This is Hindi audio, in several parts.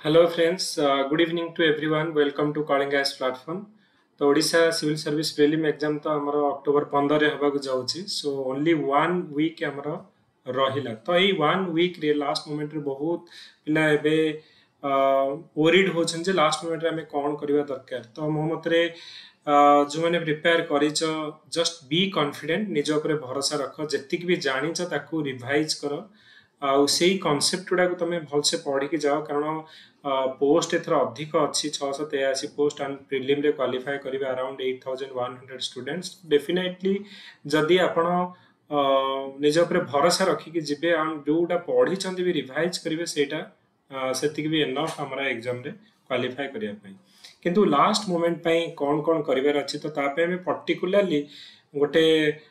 Hello friends, good evening to everyone. Welcome to Calling Gas platform. तो Odisha civil service prelim exam तो हमर अक्टोबर 15 रे हबा जाउची सो ओनली वन वीक हमर रहिला तो एई वन वीक रे लास्ट मोमेंट रे बहुत पिला एबे ओरिड होछन जे लास्ट मोमेंट रे हमें कोन करबा दरकार तो मो मतरे जो माने प्रिपेयर करिछ जस्ट बी कॉन्फिडेंट निज ऊपर भरोसा रख जेतिक भी जानिछ ताकू रिवाइज कर आउ सेही कॉन्सेप्ट गुडा को तमे भलसे पढ़ी के जाओ कारण पोस्ट एथर अधिक अच्छी 683 पोस्ट एंड प्रिलिम रे क्वालिफाई करिवे अराउंड 8100 स्टूडेंट्स डेफिनेटली जदि आपण निज ऊपर भरोसा रखिकी जिबे एंड जोटा पढ़ी चंदी भी रिवाइज करिवे सेटा सेतिक भी एनफ हमरा एग्जाम रे क्वालिफाई करिया पई किंतु लास्ट मोमेंट पई कोन कोन करिवार अछि तो ता पे हमें पर्टिकुलरली गोटे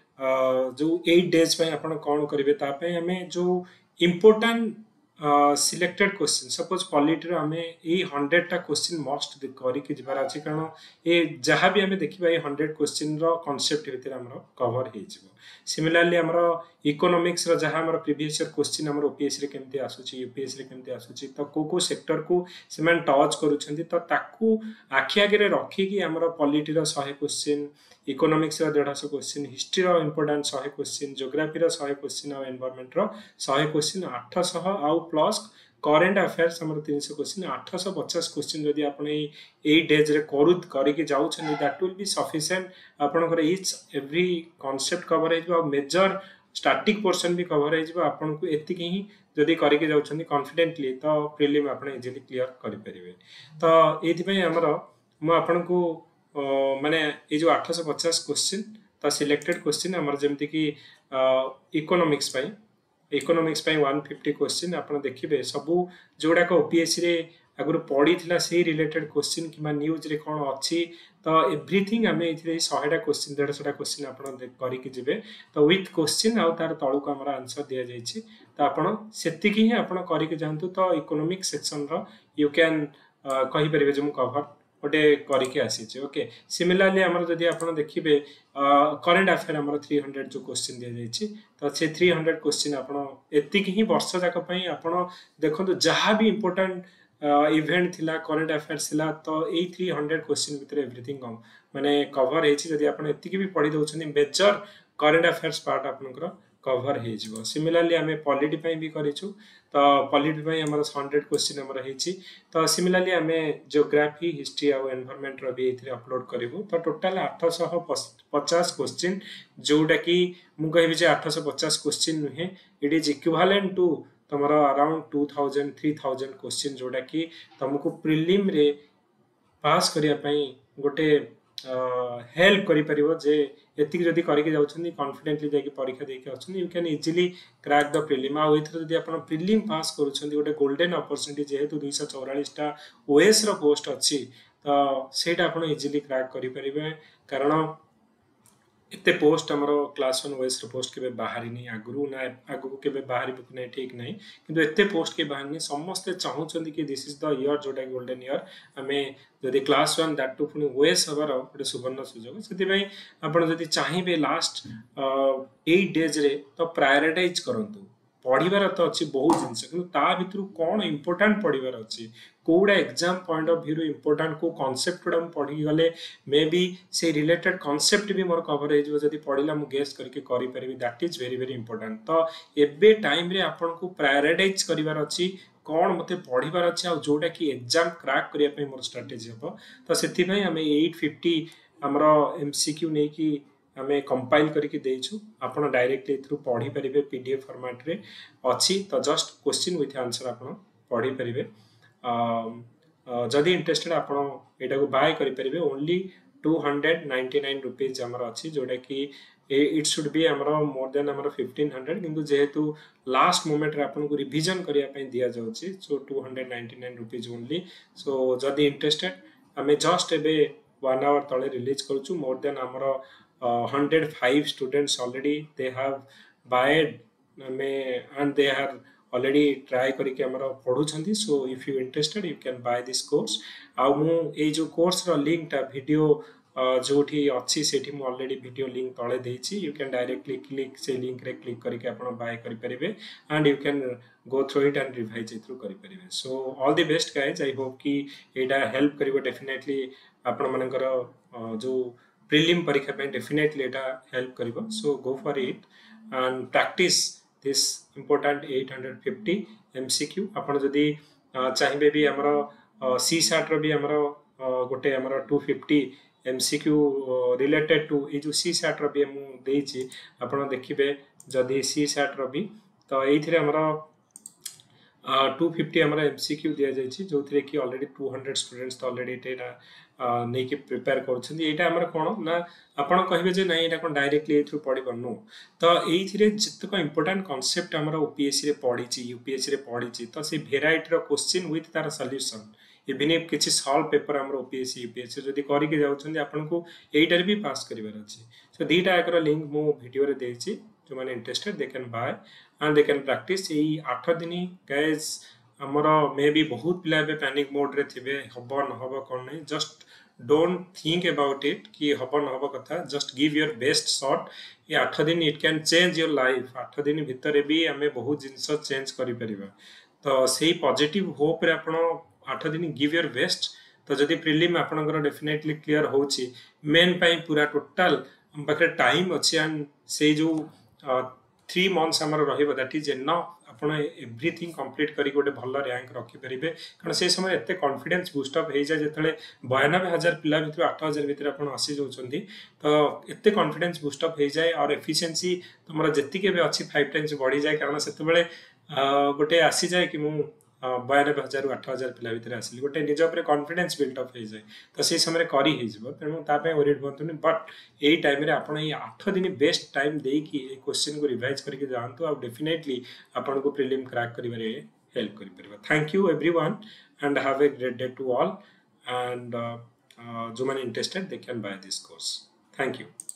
जो 8 डेज पई आपण कोन करिवे ता पे हमें जो important selected question suppose polity रो हमें ए 100 टा क्वेश्चन मस्ट करी के जिबार अछि कारण ए जहां भी हमें देखिबा ए 100 क्वेश्चन रो कांसेप्ट भितर हमरो कवर हे जिवो सिमिलरली हमरो इकोनॉमिक्स रो जहां हमरो प्रीवियस ईयर क्वेश्चन हमरो ओपीएससी रे केमते आसुची यूपीएससी रे केमते आसुची तो को सेक्टर को सेमन टच करूछंती तो ताकू आखि आगे रे रखी कि हमरो पॉलिटी रो 100 क्वेश्चन इकोनॉमिक्स रो 150 क्वेश्चन हिस्ट्री रो इंपोर्टेंट 100 क्वेश्चन ज्योग्राफी रो 100 क्वेश्चन और एनवायरनमेंट रो 100 क्वेश्चन 800 आउ प्लस करेंट अफेयर्स हमर 300 क्वेश्चन 850 क्वेश्चन जदि आपण ए 8 डेज रे करी के जाउ छन दैट विल बी सफिशिएंट आपण कर ईच एवरी कांसेप्ट कवर हे जो मेजर स्टैटिक पोर्शन भी कवर हे जो आपण को एति के ही जदि करी के जाउ छन कॉन्फिडेंटली तो प्रीलिम आपण इजीली क्लियर करि परिबे तो एथि पई हमर मु आपण को माने ए जो 850 क्वेश्चन तो सिलेक्टेड क्वेश्चन हमर जेमति कि इकोनॉमिक्स पई इकोनॉमिक्स पई 150 क्वेश्चन आपण देखिबे सबु जोडा को ओपीएससी रे अगर पढ़ी थिला से रिलेटेड क्वेश्चन किमा न्यूज रे कोन अछि तो एवरीथिंग हमें इथिरे 100 टा क्वेश्चन 150 टा क्वेश्चन आपण करी के जिवे तो विथ क्वेश्चन आउ तार तळु को हमरा आंसर दिया जायछि तो आपण सेति की ही आपण करी के जानतु तो इकोनॉमिक सेक्शन रो यू कैन कहि परिबे जे मु कवर गोटे करके आसी ओके सिमिलरली हमर जदि आपण देखिबे करंट अफेयर हमर 300 जो क्वेश्चन दिया जायछि तो से 300 क्वेश्चन आपण एतिक ही वर्ष जाक पई आपण देखंतु जहां भी इंपोर्टेंट इवेंट थिला करंट अफेयर्स थिला तो ए 300 क्वेश्चन भीतर एवरीथिंग माने कवर हेछि जदि आपण एतिक भी पढी दउछनी मेजर करंट अफेयर्स पार्ट आपनकर कवर हे जिवो सिमिलरली हमें पॉलिटी पई भी करिछु तो पॉलिटी पई हमर 100 क्वेश्चन हमर हेछि तो सिमिलरली हमें ज्योग्राफी हिस्ट्री और एनवायरनमेंट रो भी एथिरे अपलोड करिवो तो टोटल 850 क्वेश्चन जोडा कि मु कहबी जे 850 क्वेश्चन नुहे इट इज इक्विवेलेंट टू तमरा अराउंड 2000 3000 क्वेश्चन जोडा कि तुमको प्रीलिम रे पास करिया पई गोटे हेल्प करि परिबो जे एतिक जदि करि के जाउछनी कॉन्फिडेंटली जाके परीक्षा देके आछनी you can easily crack the prelim आ एथर जदि आपण प्रीलिम पास करूछनी गोटे गोल्डन अपॉर्चुनिटी जेहेतु 244 टा ओएस रो पोस्ट अछि तो सेटा आपण इजीली क्रैक करि परिबे कारण एते पोस्ट हमरो क्लास 1 ओएस रो पोस्ट केबे बाहरी नहीं आगुरु ना आगु केबे बाहरी बुक नहीं ठीक नहीं किंतु एते पोस्ट के बाहरी समस्त चाहउछंदी कि दिस इज द ईयर जोटा गोल्डन ईयर हमें जदि क्लास 1 दैट टू पुनी ओएस हबार गोटे सुवर्ण सुजोग सेति पई आपण जदि चाहिबे लास्ट 8 डेज रे तो प्रायोरिटाइज करंतु पढ़िबार तो अच्छी बहुत जिनस कि ता भितर कौन इंपोर्टेंट पढ़िबार अच्छी कोड़ा exam point of view important को कांसेप्ट गुडा पढ़ी गले मे बी से रिलेटेड कांसेप्ट भी मोर कवर हो जदि पढ़िला मु गेस करके करि परिबी that is very very important तो एबे टाइम रे आपन को प्रायोरिटाइज करिवार अच्छी कौन मते पढ़िबार अच्छी आ जोटा कि एग्जाम क्रैक करिया पई मोर स्ट्रेटजी हबो तो सेति पई हमें 850 हमरो एमसीक्यू नै कि हमें कंपाइल करके देइछु आपण डायरेक्टली थ्रू पढ़ी परिबे पीडीएफ फॉर्मेट रे अछि तो जस्ट क्वेश्चन विथ आंसर आपण पढ़ी परिबे जदि इंटरेस्टेड आपण एटा को बाय करि परिबे ओनली 299 रुपीस हमर अछि जोटा कि इट शुड बी हमर मोर देन हमर 1500 किंतु जेहेतु लास्ट मोमेंट रे आपण को रिवीजन करिया पई दिया जाउछि सो 299 रुपीस ओनली सो जदि इंटरेस्टेड हमें जस्ट एबे 1 आवर तळे रिलीज करछु मोर देन हमर 105 students already they have buyed and they are already try करके हमरा पढु छंती so if you interested you can buy this course आ मु ए जो कोर्स रो लिंक टा वीडियो जोठी अच्छी सेठी मु ऑलरेडी वीडियो लिंक तळे देछि यू कैन डायरेक्टली क्लिक से लिंक रे क्लिक करके आपण बाय करि परिबे and you can go through it and revise it through करि परिबे so all the best guys I hope कि एटा हेल्प करिवो डेफिनेटली आपण मानकर जो प्रीलिम परीक्षा पे डेफिनेटली एटा हेल्प करिवो so go for it and practice this important 850 MCQ आपण जदी चाहिबे भी हमरो सी सैट रो भी हमरो गोटे हमरो 250 एमसीक्यू रिलेटेड टू ए जो सी सैट रो भी मु देछि आपण देखिबे जदी सी सैट रो भी तो एथिरे हमरो 250 हमारा एमसीक्यू दिया जाइए जो थे कि ऑलरेडी 200 स्टूडेंट्स तो ऑलरेडी एटा नहीं कि प्रिपेयर करछन एटा हमर कोन ना आपण कहबे जे नहीं एटा कोन डायरेक्टली एथु पढि बननु तो एथिरे जितक इंपोर्टेंट कांसेप्ट हमर ओपीएससी रे पढिछि यूपीएससी रे पढिछि तो से वेराइटी रो क्वेश्चन विथ तार सॉल्यूशन इवन इफ किछि सॉल्व पेपर हमर ओपीएससी यूपीएससी जदी करि के जाउछन आपन को एटार भी पास करिवार अछि सो दीटा एकर लिंक मु वीडियो रे देछि जो माने interested they can buy and they can practice एई 8 दिन गाइस हमरो मे बी बहुत पिला बे पैनिक मोड रे थिबे हबो न हबो कोन नै just don't think about it कि हबो न हबो कथा just give your best shot ये 8 दिन it can change your life 8 दिन भितर भी हमें बहुत जिंस चेंज करि परिबा तो सेही पॉजिटिव होप रे आपण 8 दिन गिव योर बेस्ट तो जदी प्रीलिम आपनकर डेफिनेटली क्लियर होची मेन पई पूरा टोटल बके टाइम अछि एंड से जो 3 months हमर रहिबो दैट इज एनफ आपण एवरीथिंग कंप्लीट करी गोटे भल रैंक रखि परिबे कारण से समय एते कॉन्फिडेंस बूस्ट अप हे जाय जेतले 92000 पिला भितर 8000 भितर आपण आसी जाउछंदी तो एते कॉन्फिडेंस बूस्ट अप हे जाय और एफिशिएंसी तुमरा जत्ति के भी अछि 5 टाइम्स बढ़ी जाय कारण सेते बेले गोटे आसी जाय कि मु 92000 रु 8000 पिला भितर आसिली गोटे निज ऊपर कॉन्फिडेंस बिल्ट अप हे जाय तो से समय करी हे जबो तेनु ता पे वरीड बंतुनी बट एई टाइम रे आपण ए 8 दिन बेस्ट टाइम देई कि ए क्वेश्चन को रिवाइज करके जानतो आ डेफिनेटली आपण को प्रीलिम क्रैक करिवारे हेल्प करि परबा thank you everyone and have a great day to all and जो माने interested they can buy this course thank you